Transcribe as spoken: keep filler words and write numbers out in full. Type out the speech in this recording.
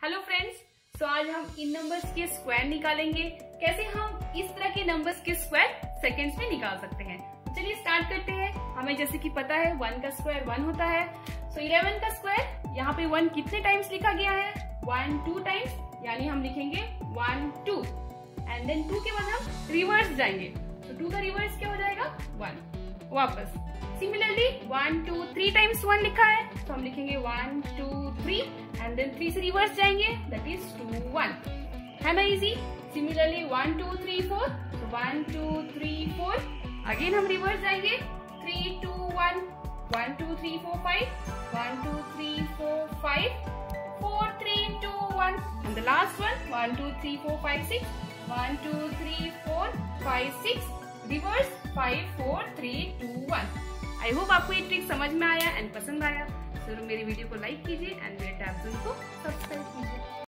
Hello friends, सो आज हम इन numbers के स्क्वायर निकालेंगे। कैसे हम इस तरह के नंबर्स के स्क्वायर सेकंड्स में निकाल सकते हैं। चलिए स्टार्ट करते हैं। हमें जैसे कि पता है वन का स्क्वायर वन होता है। सो इलेवन का स्क्वायर, यहाँ पे वन कितने टाइम्स लिखा गया है? वन टू टाइम्स, यानी हम लिखेंगे one two and then two के बाद हम रिवर्स जाएंगे। तो टू का रिवर्स क्या हो जाएगा? वन। वापस similarly one two three times one लिखा है, तो हम लिखेंगे one two three and then three से रिवर्स जाएंगे, दैट इज टू वन। है ना easy? Similarly one two three four, तो one two three four, again हम रिवर्स जाएंगे three two one, one two three four five, one two three four five, four three two one and the last one one two three four five six, one two three four five six, reverse five four three two one. I hope आपको ये trick समझ में आया and पसंद आया। जरूर मेरी video को लाइक कीजिए एंड मेरे टैब को सब्सक्राइब